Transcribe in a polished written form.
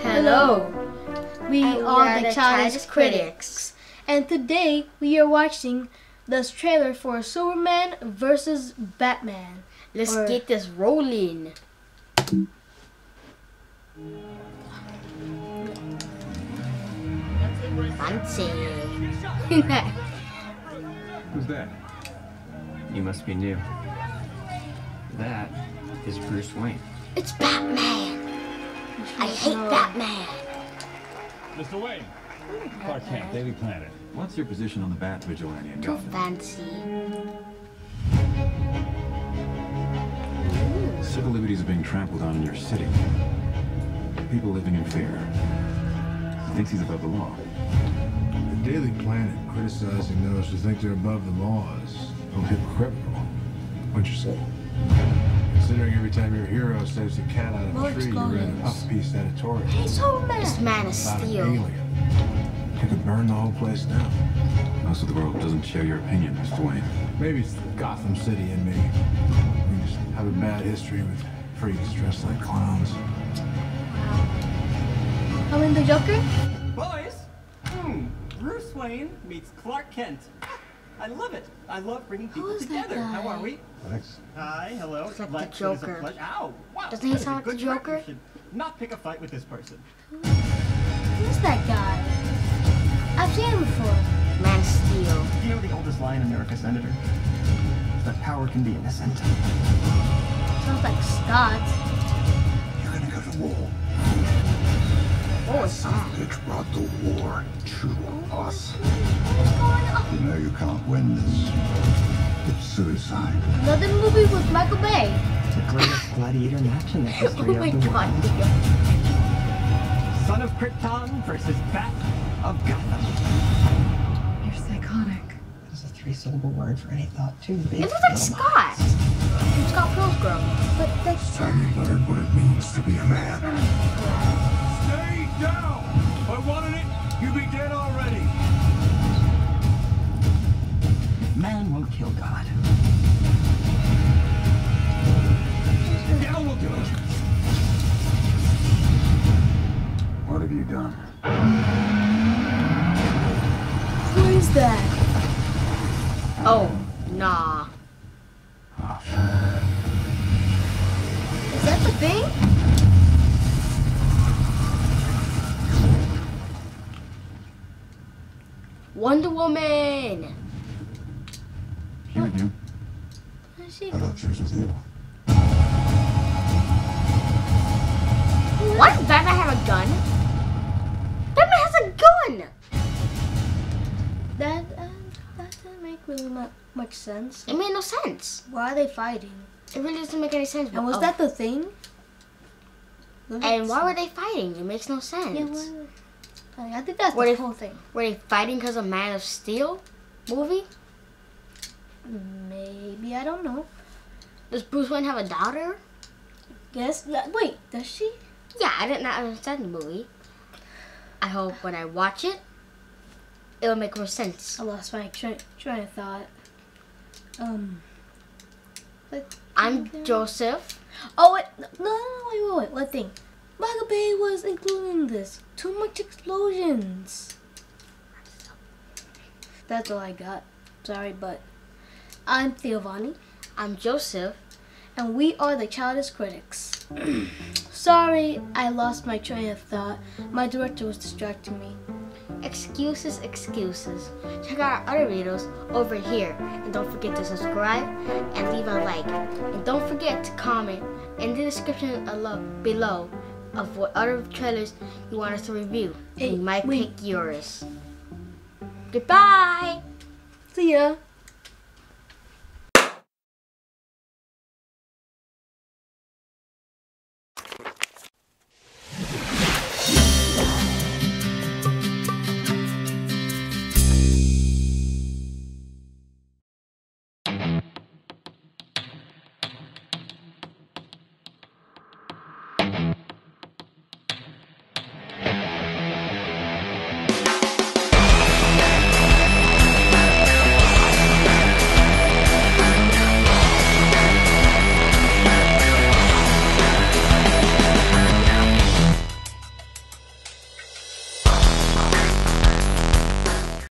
Hello. We And are the Childish Critics. And today we are watching the trailer for Superman vs. Batman. Let's get this rolling. Fancy. Who's that? You must be new. That is Bruce Wayne. It's Batman. I hate Batman. Mr. Wayne, Clark Kent, Daily Planet. What's your position on the Bat Vigilante in Too Gotham? fancy. Civil liberties are being trampled on in your city. People living in fear. He thinks he's above the law. The Daily Planet criticizing those who think they're above the law is a little hypocritical. What'd you say? Considering every time your hero saves a cat out of More a tree, you read an explosions. off-piece editorial Hey, Superman! This man is about an steel. alien. You could burn the whole place down. Most of the world doesn't share your opinion, Mr. Wayne. Maybe it's the Gotham City in me. We just have a bad history with freaks dressed like clowns. I mean the Joker? Boys, Bruce Wayne meets Clark Kent. I love it. I love bringing people Who's that together. How guy? are we? Thanks. Hi, hello. It's like the It is a Joker. pleasure. Ow! Wow. Doesn't he that is a sound like good the try. Joker? You should not pick a fight with this person. Who's that guy? I've seen him before. Man of Steel. You know the oldest lie in America, Senator? That power can be innocent. Sounds like Scott. You're gonna go to war. What was that? Bitch brought the war to us. What's going on? You know you can't win this. It's suicide. Another movie with Michael Bay. The greatest gladiator match in the Oh history my of the god. world. Son of Krypton versus Bat of Gotham. You're psychotic. There's a three-syllable word for any thought too big. It looks like Scott. From Scott Pilgrim. But that's It's time you learn what it means to be a man. Stay down! If I wanted it, you'd be dead already. Man will kill God. Yeah, we'll do it. What have you done? who is that? Oh, nah. Is that the thing? Wonder Woman. Here with you. Is she? I thought yours was you. Why does Batman have a gun? Batman has a gun! That doesn't make really much sense. It made no sense. Why are they fighting? It really doesn't make any sense. And was that the thing? And why were they fighting? It makes no sense. Yeah, I think that's Were the they- whole thing. Were they fighting because of Man of Steel movie? Maybe, I don't know. Does Bruce Wayne have a daughter? Guess. Wait, does she? Yeah, I did not understand the movie. I hope when I watch it, it'll make more sense. I lost my train of thought. But I'm Joseph. Oh wait, no, wait. Let's think. Michael Bay was including this. Too much explosions. That's all I got. Sorry, but I'm Theovani, I'm Joseph. and we are the Childish Critics. Sorry, I lost my train of thought. My director was distracting me. Excuses, excuses. Check out our other videos over here. And don't forget to subscribe and leave a like. And don't forget to comment in the description below of what other trailers you want us to review. Hey, We might wait. pick yours. Goodbye! See ya.